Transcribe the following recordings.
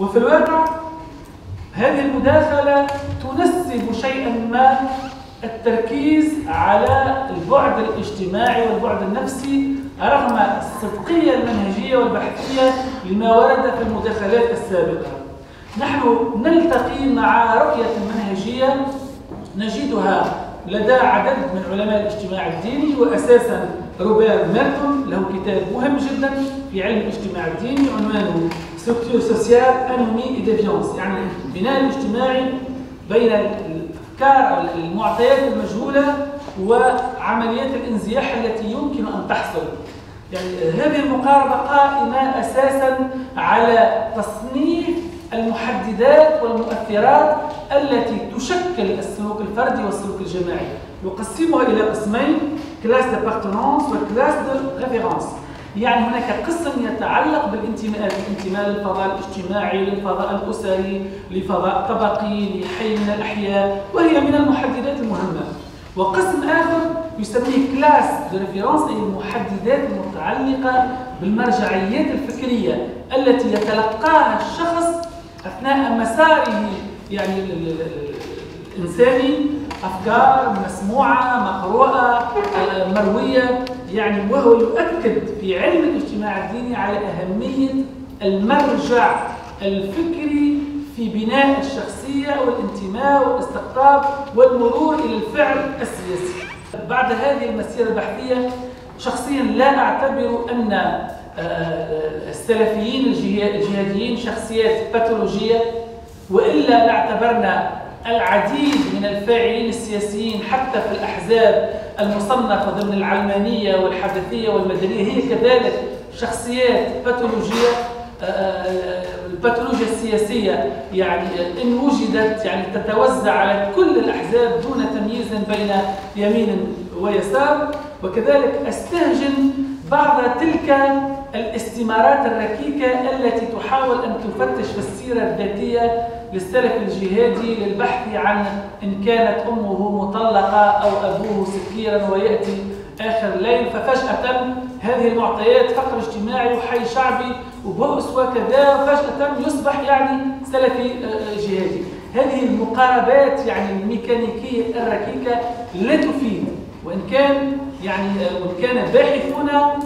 وفي الواقع هذه المداخلة تنسب شيئا ما التركيز على البعد الاجتماعي والبعد النفسي رغم الصدقية المنهجية والبحثية لما ورد في المداخلات السابقة. نحن نلتقي مع رؤية منهجية نجدها لدى عدد من علماء الاجتماع الديني، وأساسا روبير ميرتون له كتاب مهم جدا في علم الاجتماع الديني عنوانه ستركتور سوسيال انومي اي ديفيونس، يعني البناء الاجتماعي بين الافكار او المعطيات المجهوله وعمليات الانزياح التي يمكن ان تحصل. يعني هذه المقاربه قائمه اساسا على تصنيف المحددات والمؤثرات التي تشكل السلوك الفردي والسلوك الجماعي، يقسمها الى قسمين: كلاس دابارتونونس وكلاس دو ريفيرونس. يعني هناك قسم يتعلق بالانتماء، الانتماء للفضاء الاجتماعي، للفضاء الاسري، لفضاء طبقي، لحي من الاحياء، وهي من المحددات المهمه. وقسم اخر يسميه كلاس دو ريفيرونس، اي المحددات المتعلقه بالمرجعيات الفكريه التي يتلقاها الشخص اثناء مساره يعني الانساني، افكار مسموعه، مقروءه، مرويه، يعني وهو يؤكد في علم الاجتماع الديني على اهميه المرجع الفكري في بناء الشخصيه والانتماء والاستقطاب والمرور الى الفعل السياسي. بعد هذه المسيره البحثيه شخصيا لا اعتبر ان السلفيين الجهاديين شخصيات باثولوجيه، والا لاعتبرنا العديد من الفاعلين السياسيين حتى في الأحزاب المصنفة ضمن العلمانية والحدثية والمدنية هي كذلك شخصيات باثولوجية. الباثولوجيا السياسية يعني إن وجدت يعني تتوزع على كل الأحزاب دون تمييز بين يمين ويسار. وكذلك أستهجن بعض تلك الاستمارات الركيكة التي تحاول أن تفتش في السيرة الذاتية للسلف الجهادي للبحث عن إن كانت أمه مطلقة أو أبوه سكيرا ويأتي آخر الليل، ففجأة هذه المعطيات فقر اجتماعي وحي شعبي وبؤس وكذا، وفجأة يصبح يعني سلفي جهادي. هذه المقاربات يعني الميكانيكية الركيكة لا تفيد، وإن كان باحثون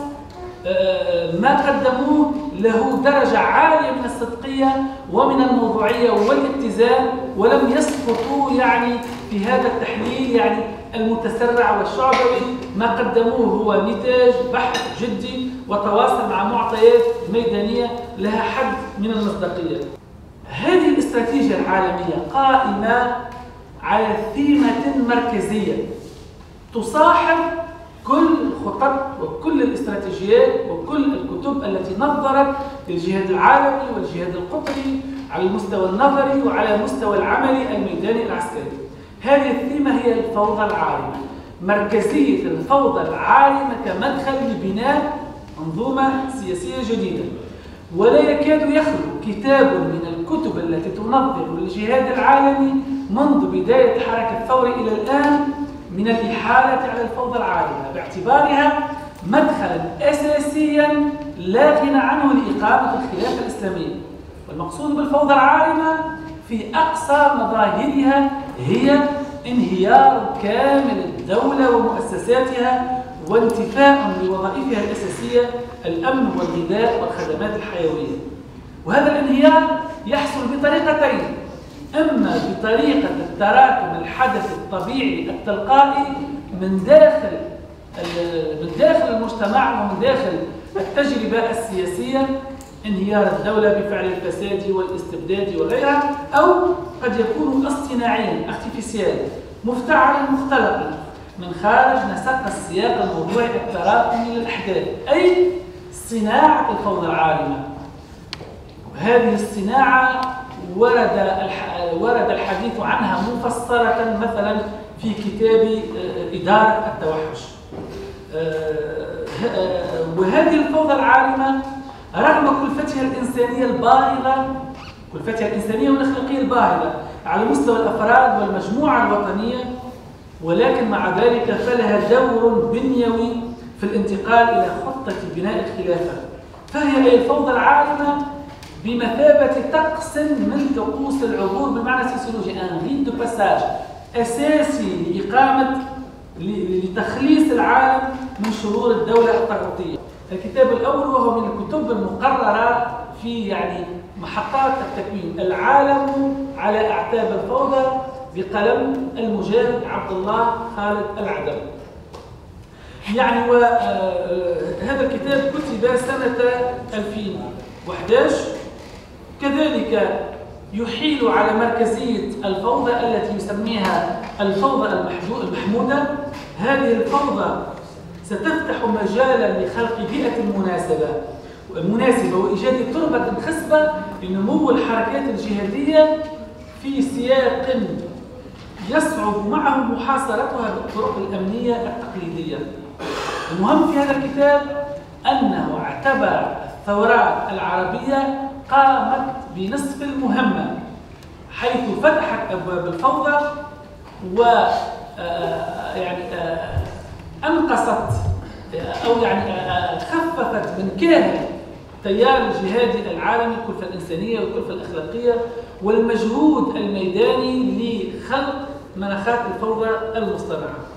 ما قدموه له درجة عالية من الصدقية ومن الموضوعية والاتزان، ولم يسقطوا يعني في هذا التحليل يعني المتسرع والشعبوي. ما قدموه هو نتاج بحث جدي وتواصل مع معطيات ميدانية لها حد من المصداقية. هذه الاستراتيجية العالمية قائمة على ثيمة مركزية تصاحب كل الخطط وكل الاستراتيجيات وكل الكتب التي نظرت للجهاد العالمي والجهاد القطري على المستوى النظري وعلى المستوى العملي الميداني العسكري. هذه الثيمة هي الفوضى العارمة، مركزية الفوضى العارمة كمدخل لبناء منظومة سياسية جديدة. ولا يكاد يخلو كتاب من الكتب التي تنظر الجهاد العالمي منذ بداية حركة الثورة إلى الآن من الإحالة على الفوضى العارمة باعتبارها مدخلا أساسيا لا غنى عنه لإقامة الخلافة الإسلامية. والمقصود بالفوضى العارمة في أقصى مظاهرها هي انهيار كامل الدولة ومؤسساتها وانتفاء لوظائفها الأساسية الأمن والغذاء والخدمات الحيوية. وهذا الانهيار يحصل بطريقتين: إما بطريقة التراكم الحدث الطبيعي التلقائي من داخل المجتمع ومن داخل التجربة السياسية، انهيار الدولة بفعل الفساد والاستبداد وغيرها، أو قد يكون اصطناعيا ارتفيسيال مفتعلا مختلقا من خارج نسق السياق الموضوعي التراكمي للأحداث، أي صناعة الفوضى العارمة. وهذه الصناعة ورد الحديث عنها مفصلة مثلا في كتاب إدارة التوحش. وهذه الفوضى العارمة رغم كلفتها الإنسانية الباهظة، كلفتها الإنسانية والأخلاقية الباهظة على مستوى الأفراد والمجموعة الوطنية، ولكن مع ذلك فلها دور بنيوي في الانتقال إلى خطة بناء الخلافة. فهي الفوضى العارمة بمثابة طقس من طقوس العبور بالمعنى السوسيولوجي، ان ريت دو باساج اساسي لإقامة لتخليص العالم من شرور الدولة الطاغوتية. الكتاب الأول وهو من الكتب المقررة في يعني محطات التكوين، العالم على أعتاب الفوضى، بقلم المجاهد عبد الله خالد العدوي. يعني هذا الكتاب كتب سنة 2011. كذلك يحيل على مركزية الفوضى التي يسميها الفوضى المحمودة. هذه الفوضى ستفتح مجالا لخلق بيئة مناسبة وإيجاد تربة خصبة لنمو الحركات الجهادية في سياق يصعب معه محاصرتها بالطرق الأمنية التقليدية. المهم في هذا الكتاب أنه اعتبر الثورات العربية قامت بنصف المهمة، حيث فتحت أبواب الفوضى و أنقصت أو خففت من كاهل التيار الجهادي العالمي، الكلفة الإنسانية والكلفة الأخلاقية والمجهود الميداني لخلق مناخات الفوضى المصطنعة.